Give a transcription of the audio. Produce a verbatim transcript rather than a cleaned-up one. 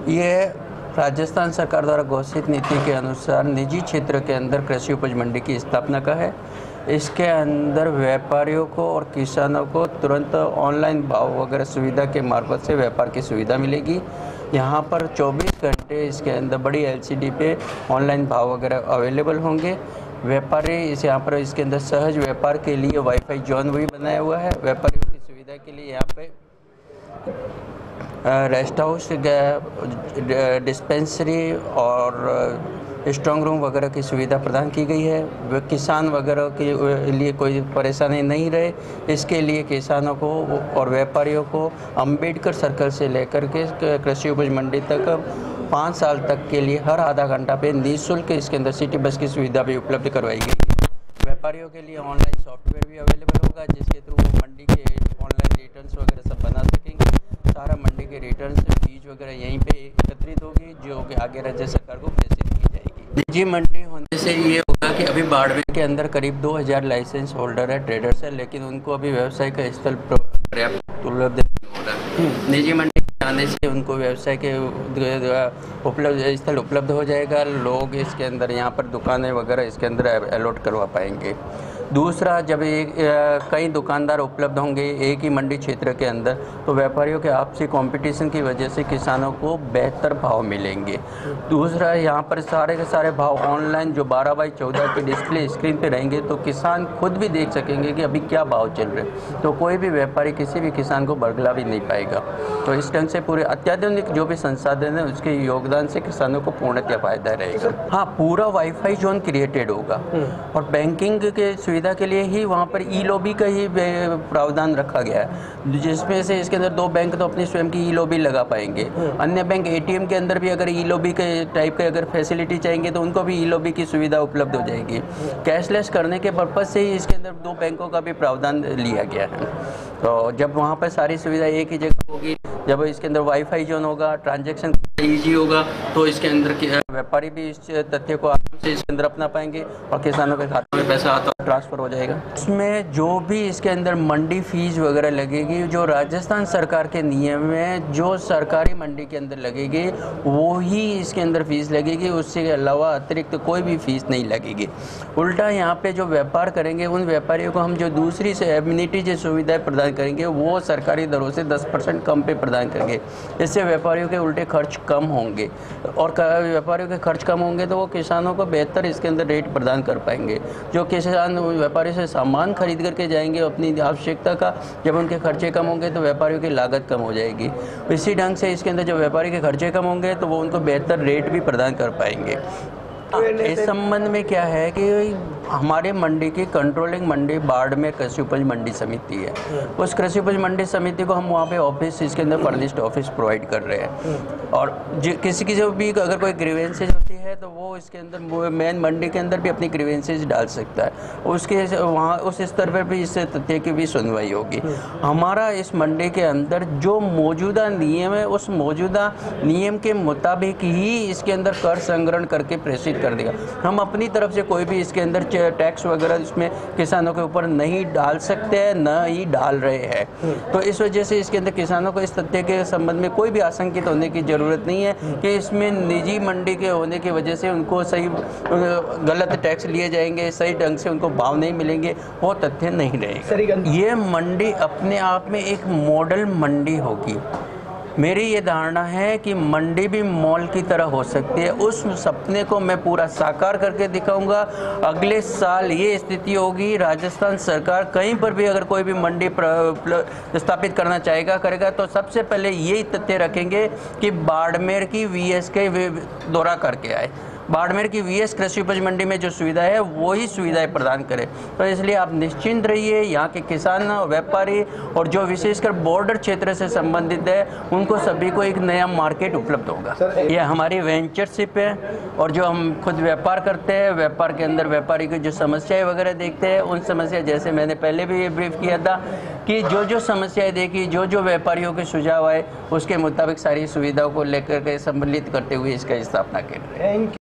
ये राजस्थान सरकार द्वारा घोषित नीति के अनुसार निजी क्षेत्र के अंदर कृषि उपज मंडी की स्थापना का है। इसके अंदर व्यापारियों को और किसानों को तुरंत ऑनलाइन भाव वगैरह सुविधा के मार्फत से व्यापार की सुविधा मिलेगी। यहाँ पर चौबीस घंटे इसके अंदर बड़ी एलसीडी पे ऑनलाइन भाव वगैरह अवेलेबल होंगे। व्यापारी इस यहाँ पर इसके अंदर सहज व्यापार के लिए वाईफाई जोन भी बनाया हुआ है। व्यापारियों की सुविधा के लिए यहाँ पे रेस्ट हाउस, डिस्पेंसरी और स्ट्रॉन्ग रूम वगैरह की सुविधा प्रदान की गई है। किसान वगैरह के लिए कोई परेशानी नहीं रहे, इसके लिए किसानों को और व्यापारियों को अंबेडकर सर्कल से लेकर के कृषि उपज मंडी तक पाँच साल तक के लिए हर आधा घंटा पे निःशुल्क इसके अंदर सिटी बस की सुविधा भी उपलब्ध करवाई गई है। व्यापारियों के लिए ऑनलाइन सॉफ्टवेयर भी अवेलेबल होगा, जिसके थ्रू वो मंडी के ऑनलाइन रिटर्न्स वगैरह सब बना सकेंगे। सारा मंडी के रिटर्न्स फीस वगैरह यहीं पे एकत्रित होगी, जो कि आगे राज्य सरकार को प्रेषित की जाएगी। निजी मंडी होने से ये होगा कि अभी बाड़मेर के अंदर करीब दो हज़ार लाइसेंस होल्डर है, ट्रेडर्स है, लेकिन उनको अभी व्यवसाय का स्थल पर्याप्त उपलब्ध नहीं हो रहा। निजी मंडी आने से उनको व्यवसाय के उपलब्ध स्थल उपलब्ध हो जाएगा। लोग इसके अंदर यहाँ पर दुकानें वगैरह इसके अंदर अलॉट करवा पाएंगे। दूसरा, जब एक कई दुकानदार उपलब्ध होंगे एक ही मंडी क्षेत्र के अंदर, तो व्यापारियों के आपसी कंपटीशन की वजह से किसानों को बेहतर भाव मिलेंगे। दूसरा, यहाँ पर सारे के सारे भाव ऑनलाइन जो बारह बाई चौदह के डिस्प्ले स्क्रीन पे रहेंगे, तो किसान खुद भी देख सकेंगे कि अभी क्या भाव चल रहे हैं। तो कोई भी व्यापारी किसी भी किसान को बरगला भी नहीं पाएगा। तो इस ढंग से पूरे अत्याधुनिक जो भी संसाधन है उसके योगदान से किसानों को पूर्णतः फायदा रहेगा। हाँ, पूरा वाईफाई जोन क्रिएटेड होगा और बैंकिंग के सुविधा के लिए ही वहाँ पर ई लॉबी का ही प्रावधान रखा गया है, जिसमें से इसके अंदर दो बैंक तो अपनी स्वयं की ई लॉबी लगा पाएंगे। अन्य बैंक एटीएम के अंदर भी अगर ई लॉबी के टाइप के अगर फैसिलिटी चाहेंगे तो उनको भी ई लॉबी की सुविधा उपलब्ध हो जाएगी। कैशलेस करने के पर्पज से ही इसके अंदर दो बैंकों का भी प्रावधान लिया गया है। तो जब वहाँ पर सारी सुविधा एक ही जगह होगी, जब इसके अंदर वाईफाई जोन होगा, ट्रांजैक्शन ईजी होगा, तो इसके अंदर व्यापारी भी इस तथ्य को आराम से इसके अंदर अपना पाएंगे और किसानों के खाते में पैसा आता ट्रांसफर हो जाएगा। इसमें जो भी इसके अंदर मंडी फीस वगैरह लगेगी, जो राजस्थान सरकार के नियम में जो सरकारी मंडी के अंदर लगेगी वो ही इसके अंदर फीस लगेगी। उससे अलावा अतिरिक्त कोई भी फीस नहीं लगेगी। उल्टा यहाँ पे जो व्यापार करेंगे उन व्यापारियों को हम जो दूसरी से एम्यूनिटी जो सुविधाएं प्रदान करेंगे वो सरकारी दरों से दस परसेंट कम पे प्रदान करेंगे। इससे व्यापारियों के उल्टे खर्च कम होंगे और व्यापारियों के खर्च कम होंगे तो वो किसानों को बेहतर इसके अंदर रेट प्रदान कर पाएंगे। जो किसान व्यापारी से सामान खरीद करके जाएंगे अपनी आवश्यकता का, जब उनके खर्चे कम होंगे तो व्यापारियों की लागत कम हो जाएगी। इसी ढंग से इसके अंदर जब व्यापारी के खर्चे कम होंगे तो वो उनको बेहतर रेट भी प्रदान कर पाएंगे। इस संबंध में क्या है कि हमारे मंडी की कंट्रोलिंग मंडी बाड़मेर कृषि उपज मंडी समिति है। उस कृषि उपज मंडी समिति को हम वहाँ पे ऑफिस इसके अंदर फर्निश्ड ऑफिस प्रोवाइड कर रहे हैं और किसी की जो भी अगर कोई ग्रीवेंसेज होती है तो वो इसके अंदर मेन मंडी के अंदर भी अपनी ग्रीवेंसेज डाल सकता है। उसके वहाँ उस स्तर पर भी इस तथ्य की भी सुनवाई होगी। हमारा इस मंडी के अंदर जो मौजूदा नियम है उस मौजूदा नियम के मुताबिक ही इसके अंदर कर संग्रहण करके प्रेषित कर देगा। हम अपनी तरफ से कोई भी इसके अंदर टैक्स वगैरह इसमें किसानों के ऊपर नहीं डाल सकते हैं, न ही डाल रहे हैं। तो इस वजह से इसके अंदर किसानों को इस तथ्य के संबंध में कोई भी आशंकित होने की जरूरत नहीं है कि इसमें निजी मंडी के होने की वजह से उनको सही गलत टैक्स लिए जाएंगे, सही ढंग से उनको भाव नहीं मिलेंगे, वो तथ्य नहीं रहेगा। ये मंडी अपने आप में एक मॉडल मंडी होगी। मेरी ये धारणा है कि मंडी भी मॉल की तरह हो सकती है। उस सपने को मैं पूरा साकार करके दिखाऊंगा। अगले साल ये स्थिति होगी, राजस्थान सरकार कहीं पर भी अगर कोई भी मंडी स्थापित करना चाहेगा करेगा तो सबसे पहले यही तथ्य रखेंगे कि बाड़मेर की वीएस के दौरा करके आए। बाड़मेर की वीएस कृषि उपज मंडी में जो सुविधा है वही सुविधाएं प्रदान करें। तो इसलिए आप निश्चिंत रहिए, यहाँ के किसान व्यापारी और जो विशेषकर बॉर्डर क्षेत्र से संबंधित है उनको सभी को एक नया मार्केट उपलब्ध होगा। ये हमारी वेंचरशिप है और जो हम खुद व्यापार करते हैं, व्यापार के अंदर व्यापारी की जो समस्याएं वगैरह देखते हैं, उन समस्या जैसे मैंने पहले भी ये ब्रीफ किया था कि जो जो समस्याएं देखी, जो जो व्यापारियों के सुझाव आए, उसके मुताबिक सारी सुविधाओं को लेकर के सम्मिलित करते हुए इसका स्थापना कर रहे हैं।